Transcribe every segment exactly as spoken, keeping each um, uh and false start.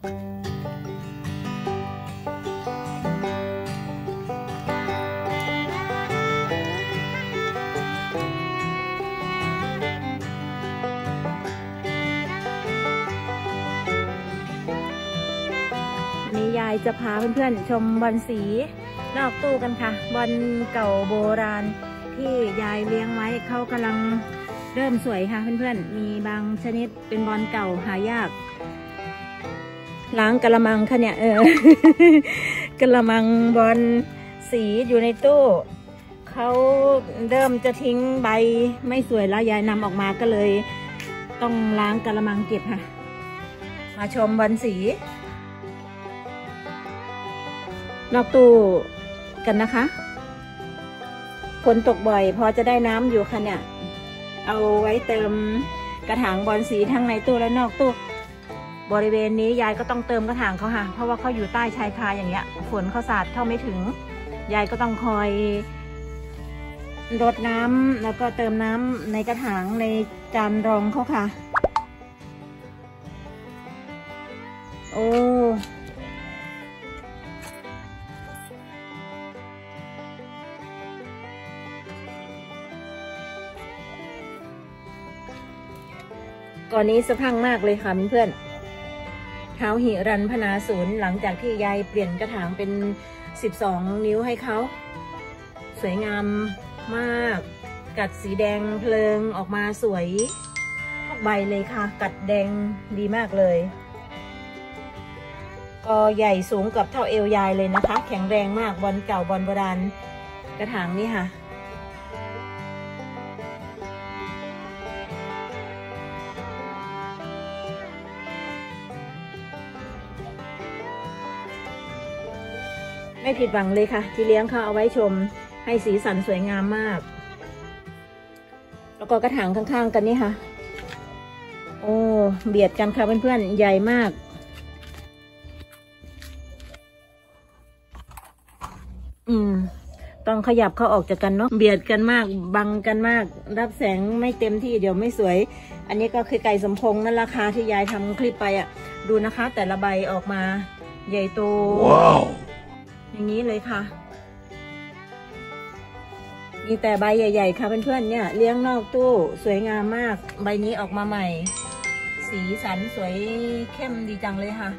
นี้ยายจะพาเพื่อนๆชมบอลสีนอกตู้กันค่ะบอลเก่าโบราณที่ยายเลี้ยงไว้เขากำลังเริ่มสวยค่ะเพื่อนๆมีบางชนิดเป็นบอลเก่าหายากล้างกระมังค่ะเนี่ยเออกระมังบอลสีอยู่ในตู้เขาเริ่มจะทิ้งใบไม่สวยแล้วยายนำออกมาก็เลยต้องล้างกระมังเก็บค่ะมาชมบอลสีนอกตู้กันนะคะฝนตกบ่อยพอจะได้น้ำอยู่ค่ะเนี่ยเอาไว้เติมกระถางบอลสีทั้งในตู้และนอกตู้บริเวณนี้ยายก็ต้องเติมกระถางเขาค่ะเพราะว่าเขาอยู่ใต้ชายคาอย่างเงี้ยฝนเขาสาดเข้าไม่ถึงยายก็ต้องคอยรดน้ำแล้วก็เติมน้ำในกระถางในจานรองเขาค่ะโอ้ก่อนนี้สะพรั่งมากเลยค่ะเพื่อนเท้าหิรันพนาศูนย์หลังจากที่ยายเปลี่ยนกระถางเป็นสิบสองนิ้วให้เขาสวยงามมากกัดสีแดงเพลิงออกมาสวยทุกใบเลยค่ะกัดแดงดีมากเลยก็ใหญ่สูงกับเท่าเอวยายเลยนะคะแข็งแรงมากบอลเก่าบอลโบราณกระถางนี้ค่ะไม่ผิดหวังเลยค่ะที่เลี้ยงเขาเอาไว้ชมให้สีสันสวยงามมากแล้วก็กระถางข้างๆกันนี่ค่ะโอ้เบียดกันค่ะเพื่อนๆใหญ่มากอืมต้องขยับเขาออกจากกันเนาะเบียดกันมากบังกันมากรับแสงไม่เต็มที่เดี๋ยวไม่สวยอันนี้ก็คือไก่สมพงษ์นั่นราคาที่ยายทำคลิปไปอ่ะดูนะคะแต่ละใบออกมาใหญ่โตว้าวอย่างนี้เลยค่ะมีแต่ใบใหญ่ๆค่ะเพื่อนๆเนี่ยเลี้ยงนอกตู้สวยงามมากใบนี้ออกมาใหม่สีสันสวยเข้มดีจังเลยค่ะ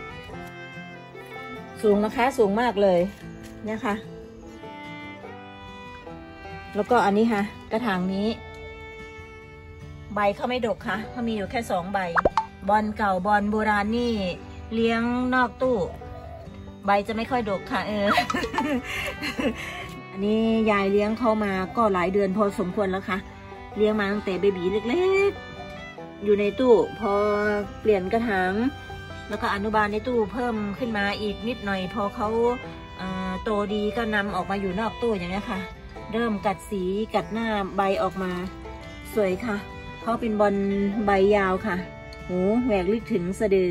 สูงนะคะสูงมากเลยเนี่ยค่ะแล้วก็อันนี้ค่ะกระถางนี้ใบเขาไม่ดกค่ะเขามีอยู่แค่สองใบบอลเก่าบอลโบราณนี่เลี้ยงนอกตู้ใบจะไม่ค่อยดกค่ะเออ อันนี้ยายเลี้ยงเขามาก็หลายเดือนพอสมควรแล้วค่ะเลี้ยงมาตั้งแต่เบบีเล็กๆอยู่ในตู้พอเปลี่ยนกระถางแล้วก็อนุบาลในตู้เพิ่มขึ้นมาอีกนิดหน่อยพอเขาเอ่อโตดีก็นำออกมาอยู่นอกตู้อย่างนี้ค่ะเริ่มกัดสีกัดหน้าใบออกมาสวยค่ะเขาเป็นบอลใบยาวค่ะหูแหวกลึกถึงสะดือ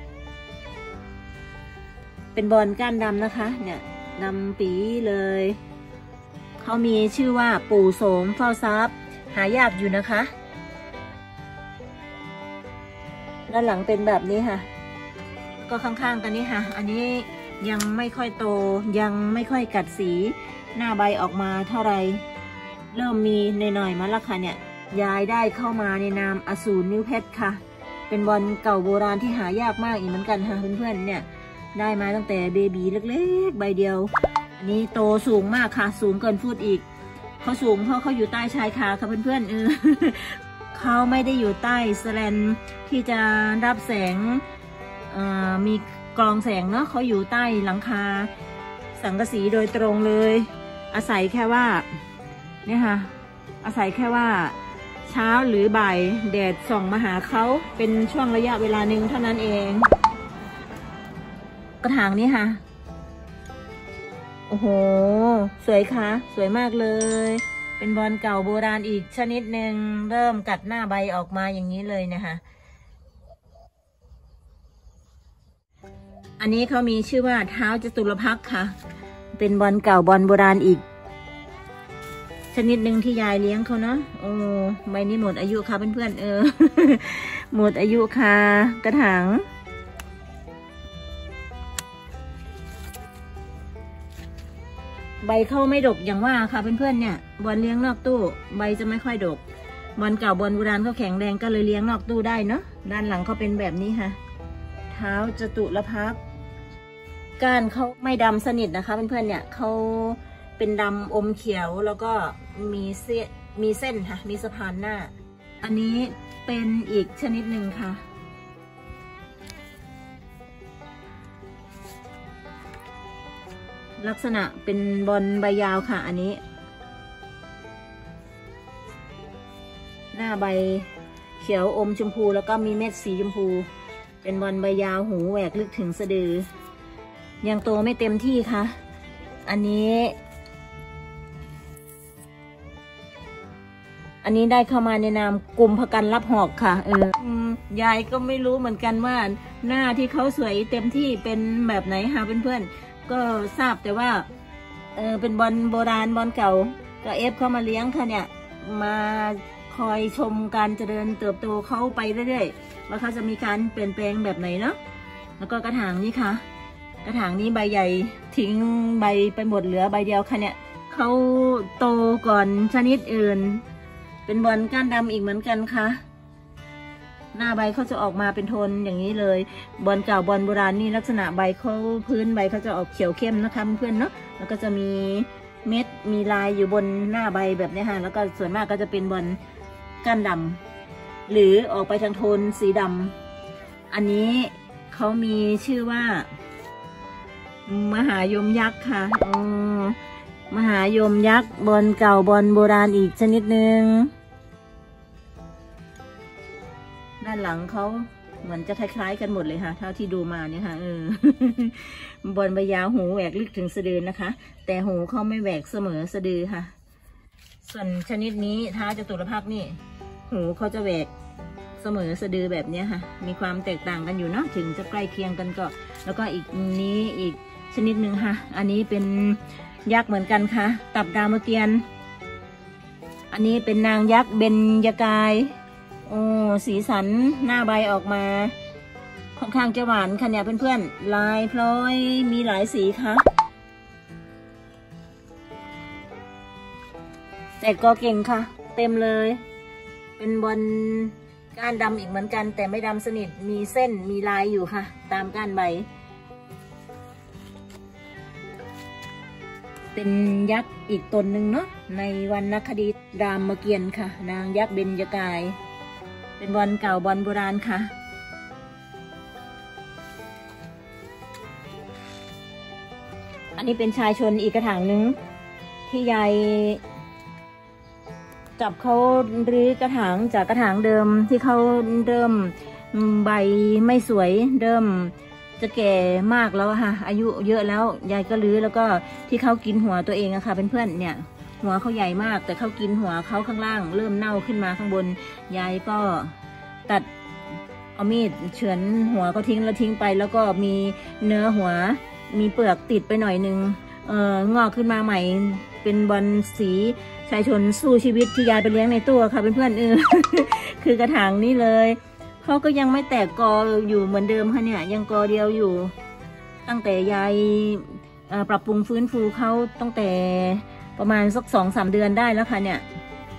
เป็นบอลก้านดำนะคะเนี่ยดำปีเลยเขามีชื่อว่าปู่โสมเฝ้าทรัพย์หายากอยู่นะคะด้านหลังเป็นแบบนี้ค่ะก็ข้างๆกันนี้ค่ะอันนี้ยังไม่ค่อยโตยังไม่ค่อยกัดสีหน้าใบออกมาเท่าไรเริ่มมีหน่อยๆมาแล้วค่ะเนี่ยยายได้เข้ามาในนามอสูรนิ้วเพชรค่ะเป็นบอลเก่าโบราณที่หายากมากอีกเหมือนกันค่ะเพื่อนๆเนี่ยได้มาตั้งแต่เบบีเล็กๆใบเดียวอันนี้โตสูงมากค่ะสูงเกินฟุตอีกเขาสูงเพราะเขาอยู่ใต้ชายคาค่ะเพื่อนๆเออ เขาไม่ได้อยู่ใต้สแลนที่จะรับแสงมีกรองแสงเนาะเขาอยู่ใต้หลังคาสังกะสีโดยตรงเลยอาศัยแค่ว่าเนี่ยค่ะอาศัยแค่ว่าเช้าหรือบ่ายแดดส่องมาหาเขาเป็นช่วงระยะเวลาหนึ่งเท่านั้นเองกระถางนี้ค่ะโอ้โหสวยค่ะสวยมากเลยเป็นบอลเก่าโบราณอีกชนิดหนึ่งเริ่มกัดหน้าใบออกมาอย่างนี้เลยนะคะอันนี้เขามีชื่อว่าเท้าจตุรพักษ์ค่ะเป็นบอลเก่าบอลโบราณอีกชนิดหนึ่งที่ยายเลี้ยงเขาเนาะโอ้ใบนี้หมดอายุค่ะเพื่อนๆเออ หมดอายุค่ะกระถางใบเข้าไม่ดกอย่างว่าค่ะเพื่อนๆเนี่ยบอลเลี้ยงนอกตู้ใบจะไม่ค่อยดกบอลเก่าบอลโบราณเขาแข็งแรงก็เลยเลี้ยงนอกตู้ได้เนาะด้านหลังเขาเป็นแบบนี้ค่ะเท้าจตุรพักษ์ก้านเขาไม่ดำสนิทนะคะเพื่อนๆเนี่ยเขาเป็นดำอมเขียวแล้วก็มีเส้นมีเส้นค่ะมีสะพานหน้าอันนี้เป็นอีกชนิดหนึ่งค่ะลักษณะเป็นบอลใบยาวค่ะอันนี้หน้าใบเขียวอมชมพูแล้วก็มีเม็ดสีชมพูเป็นบอลใบยาวหูแหวกลึกถึงสะดือยังโตไม่เต็มที่ค่ะอันนี้อันนี้ได้เข้ามาในนามกลุ่มพกันรับหอกค่ะเออยายก็ไม่รู้เหมือนกันว่าหน้าที่เขาสวยเต็มที่เป็นแบบไหนค่ะเพื่อนๆก็ทราบแต่ว่าเออเป็นบอลโบราณบอลเก่าก็เอฟเข้ามาเลี้ยงค่ะเนี่ยมาคอยชมการเจริญเติบโตเขาไปเรื่อยๆว่าเขาจะมีการเปลี่ยนแปลงแบบไหนเนาะแล้วก็กระถางนี้ค่ะกระถางนี้ใบใหญ่ทิ้งใบไปหมดเหลือใบเดียวค่ะเนี่ยเขาโตก่อนชนิดอื่นเป็นบอลก้านดำอีกเหมือนกันค่ะหน้าใบเขาจะออกมาเป็นโทนอย่างนี้เลยบอลเก่าบอลโบราณนี่ลักษณะใบเขาพื้นใบเขาจะออกเขียวเข้มนะคะเพื่อนๆเนาะแล้วก็จะมีเม็ดมีลายอยู่บนหน้าใบแบบนี้ค่ะแล้วก็ส่วนมากก็จะเป็นบอลก้านดำหรือออกไปทางโทนสีดำอันนี้เขามีชื่อว่ามหายมยักษ์ค่ะอ๋อมหายมยักษ์บอลเก่าบอลโบราณอีกชนิดหนึ่งด้านหลังเขาเหมือนจะคล้ายๆกันหมดเลยค่ะเท่าที่ดูมาเนี่ยค่ะเออบอลใบยาวหูแหวกลึกถึงสะดือนะคะแต่หูเขาไม่แหวกเสมอสะดือค่ะส่วนชนิดนี้เท้าจตุรพักษ์นี่หูเขาจะแหวกเสมอสะดือแบบนี้ค่ะมีความแตกต่างกันอยู่เนาะถึงจะใกล้เคียงกันก็แล้วก็อีกนี้อีกชนิดหนึ่งค่ะอันนี้เป็นยักษ์เหมือนกันค่ะตับดาวเกียนอันนี้เป็นนางยักษ์เบญจกายโอ้สีสันหน้าใบออกมาค่อนข้างจะหวานค่ะเนี่ยเพื่อนๆลายพลอยมีหลายสีค่ะแต่ก็เก่งค่ะเต็มเลยเป็นบอลก้านดำอีกเหมือนกันแต่ไม่ดำสนิทมีเส้นมีลายอยู่ค่ะตามก้านใบเป็นยักษ์อีกตนหนึ่งเนาะในวรรณคดีรามเกียรติ์ค่ะนางยักษ์เบญจกายเป็นบอลเก่าบอลโบราณค่ะอันนี้เป็นชายชนอีกกระถางหนึ่งที่ยายจับเขารื้อกระถางจากกระถางเดิมที่เขาเริ่มใบไม่สวยเริ่มจะแก่มากแล้วค่ะอายุเยอะแล้วยายก็รื้อแล้วก็ที่เขากินหัวตัวเองอะค่ะเพื่อนๆเนี่ยหัวเขาใหญ่มากแต่เขากินหัวเขาข้างล่างเริ่มเน่าขึ้นมาข้างบนยายก็ตัดเอามีดเฉือนหัวเขาทิ้งแล้วทิ้งไปแล้วก็มีเนื้อหัวมีเปลือกติดไปหน่อยนึงเอ่องอกขึ้นมาใหม่เป็นบอลสีชายชนสู้ชีวิตที่ยายไปเลี้ยงในตู้ค่ะเพื่อนๆเออ คือกระถางนี้เลยเขาก็ยังไม่แตกกออยู่เหมือนเดิมค่ะเนี่ยยังกอเดียวอยู่ตั้งแต่ยายปรับปรุงฟื้นฟูเขาตั้งแต่ประมาณสักสองสามเดือนได้แล้วค่ะเนี่ย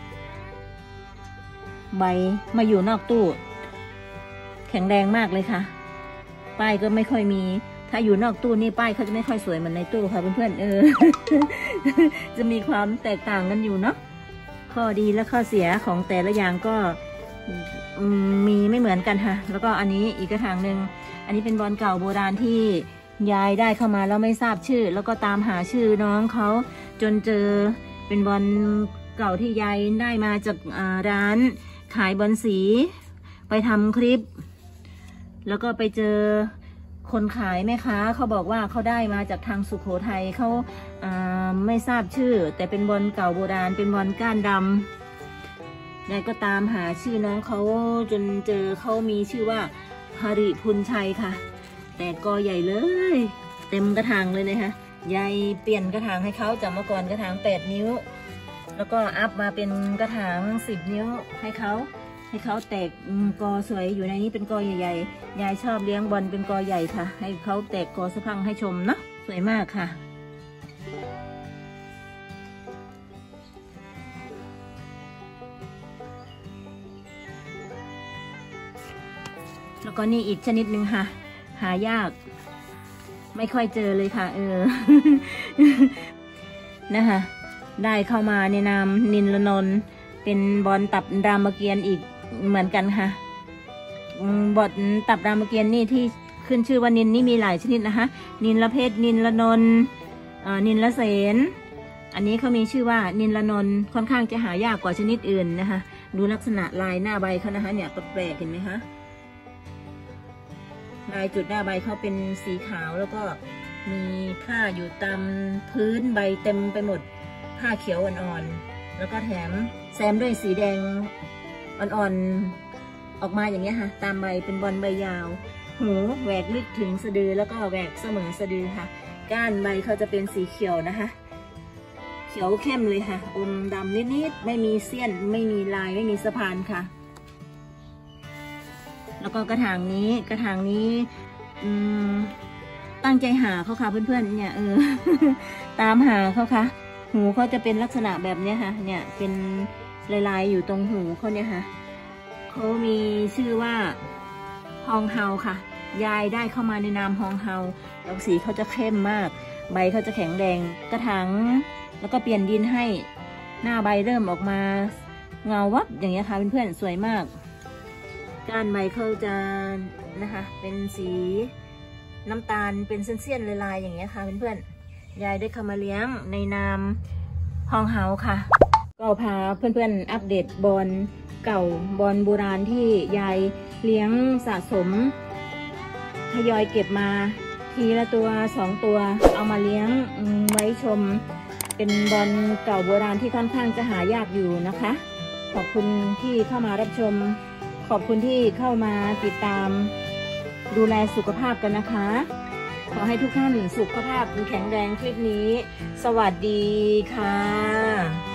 ใบมาอยู่นอกตู้แข็งแรงมากเลยค่ะป้ายก็ไม่ค่อยมีถ้าอยู่นอกตู้นี่ป้ายเขาจะไม่ค่อยสวยเหมือนในตู้ค่ะเพื่อนๆเออ จะมีความแตกต่างกันอยู่เนาะข้อดีและข้อเสียของแต่ละอย่างก็มีไม่เหมือนกันค่ะแล้วก็อันนี้อีกกระถางหนึ่งอันนี้เป็นบอลเก่าโบราณที่ยายได้เข้ามาแล้วไม่ทราบชื่อแล้วก็ตามหาชื่อน้องเขาจนเจอเป็นบอลเก่าที่ยายได้มาจากร้านขายบอลสีไปทำคลิปแล้วก็ไปเจอคนขายแม่ค้าเขาบอกว่าเขาได้มาจากทางสุโขทัยเขาไม่ทราบชื่อแต่เป็นบอลเก่าโบราณเป็นบอลก้านดำยายก็ตามหาชื่อน้องเขาจนเจอเขามีชื่อว่าหริพุนชัยค่ะแต่กอใหญ่เลยเต็มกระถางเลยนะคะยายเปลี่ยนกระถางให้เขาจากเมื่อก่อนกระถางแปดนิ้วแล้วก็อัพมาเป็นกระถางสิบนิ้วให้เขาให้เขาแตกกอสวยอยู่ในนี้เป็นกอใหญ่ๆยายชอบเลี้ยงบอลเป็นกอใหญ่ค่ะให้เขาแตกกอสะพรั่งให้ชมเนาะสวยมากค่ะแล้วก็นี่อีกชนิดหนึ่งค่ะหายากไม่ค่อยเจอเลยค่ะเออ นะคะได้เข้ามาในนามนินลนนท์เป็นบอลตับรามเกียรติ์อีกเหมือนกันค่ะบอลตับรามเกียรติ์นี่ที่ขึ้นชื่อว่านินนี่มีหลายชนิดนะคะนินละเพชรนินละนนท์นินละเสนอันนี้เขามีชื่อว่านินละนนท์ค่อนข้างจะหายากกว่าชนิดอื่นนะคะดูลักษณะลายหน้าใบเขานะคะเนี่ยแปลกเห็นไหมคะลายจุดหน้าใบเขาเป็นสีขาวแล้วก็มีผ้าอยู่ตามพื้นใบเต็มไปหมดผ้าเขียวอ่อนๆแล้วก็แถมแซมด้วยสีแดงอ่อนๆออกมาอย่างเงี้ยค่ะตามใบเป็นบอลใบยาวหูแหวกลึกถึงสะดือแล้วก็แหวกเสมอสะดือค่ะก้านใบเขาจะเป็นสีเขียวนะคะเขียวเข้มเลยค่ะอมดำนิดๆไม่มีเสี้ยนไม่มีลายไม่มีสะพานค่ะแล้วก็กระถางนี้กระถางนี้อืมตั้งใจหาเขาค่ะเพื่อนๆเนี่ยเออ ตามหาเขาค่ะหูเขาจะเป็นลักษณะแบบนี้ค่ะเนี่ยเป็นลายๆอยู่ตรงหูเขาเนี่ยค่ะเขามีชื่อว่าฮองเฮาค่ะยายได้เข้ามาในนามฮองเฮาแล้วสีเขาจะเข้มมากใบเขาจะแข็งแดงกระถางแล้วก็เปลี่ยนดินให้หน้าใบเริ่มออกมาเงาวับอย่างเงี้ยค่ะเพื่อนๆสวยมากก้านใบเขาจะนะคะเป็นสีน้ำตาลเป็นเส้นๆลายๆอย่างเงี้ยค่ะเพื่อนๆยายได้เข้ามาเลี้ยงในนามฮองเฮาค่ะก็พาเพื่อนๆอัปเดตบอลเก่าบอลโบราณที่ยายเลี้ยงสะสมทยอยเก็บมาทีละตัวสองตัวเอามาเลี้ยงไว้ชมเป็นบอลเก่าโบราณที่ค่อนข้างจะหายากอยู่นะคะขอบคุณที่เข้ามารับชมขอบคุณที่เข้ามาติดตามดูแลสุขภาพกันนะคะขอให้ทุกท่านสุขภาพแข็งแรงคลิปนี้สวัสดีค่ะ